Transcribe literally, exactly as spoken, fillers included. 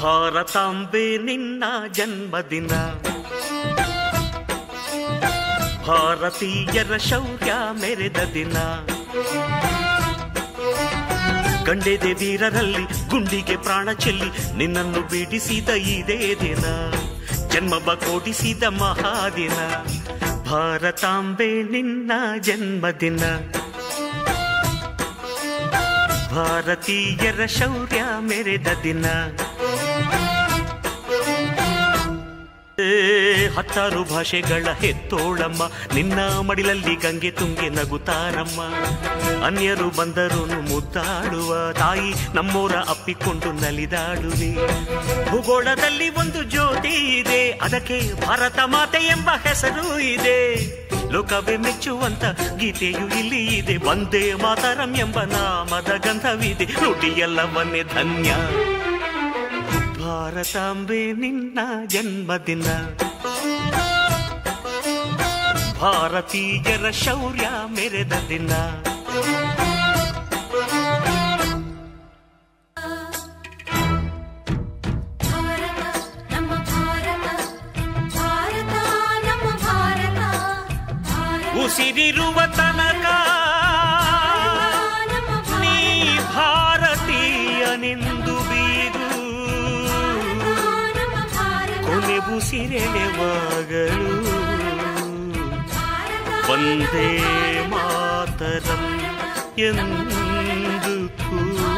ಭಾರತಾಂಬೆ ನಿನ್ನ ಜನ್ಮದಿನ, ಭಾರತೀಯರ ಶೌರ್ಯ ಮೆರೆದ ದಿನ. ಗಂಡೆದೆ ವೀರರಲ್ಲಿ ಗುಂಡಿಗೆ ಪ್ರಾಣ ಚೆಲ್ಲಿ ನಿನ್ನನ್ನು ಬಿಡಿಸಿದ ಇದೇ ದಿನ, ಜನ್ಮವ ಕೊಡಿಸಿದ ಮಹಾದಿನ. ಭಾರತಾಂಬೆ ನಿನ್ನ ಜನ್ಮದಿನ, ಭಾರತೀಯರ ಶೌರ್ಯ ಮೆರೆದ ದಿನ. ಹತ್ತಾರು ಭಾಷೆಗಳ ಹೆತ್ತೋಳಮ್ಮ, ನಿನ್ನ ಮಡಿಲಲ್ಲಿ ಗಂಗೆ ತುಂಗೆ ನಗುತ್ತಾರಮ್ಮ. ಅನ್ಯರು ಬಂದರು ಮುದ್ದಾಡುವ ತಾಯಿ, ನಮ್ಮೋರ ಅಪ್ಪಿಕೊಂಡು ನಲಿದಾಡುವೆ. ಭೂಗೋಳದಲ್ಲಿ ಒಂದು ಜ್ಯೋತಿ ಇದೆ, ಅದಕ್ಕೆ ಭಾರತ ಮಾತೆ ಎಂಬ ಹೆಸರು ಇದೆ. ಲೋಕವೇ ಮೆಚ್ಚುವಂತ ಗೀತೆಯು ಇಲ್ಲಿ ಇದೆ, ವಂದೇ ಮಾತರಂ ಎಂಬ ನಾಮದ ಗಂಧವಿದೆ. ನುಡಿಯೆಲ್ಲವನ್ನೇ ಧನ್ಯ. ಭಾರತಾಂಬೆ ನಿನ್ನ ಜನ್ಮದಿನ, ಭಾರತೀಯರ ಶೌರ್ಯ ಮೆರೆದ ದಿನ. ಉಸಿರಿರುವ ತನಕ ನೀ ಭಾರತೀಯನೆಂದು ಬೀಗು, ಕೊನೆ ಉಸಿರೆಳೆವಾಗಲು ವಂದೇ ಮಾತರಂ ಎಂದು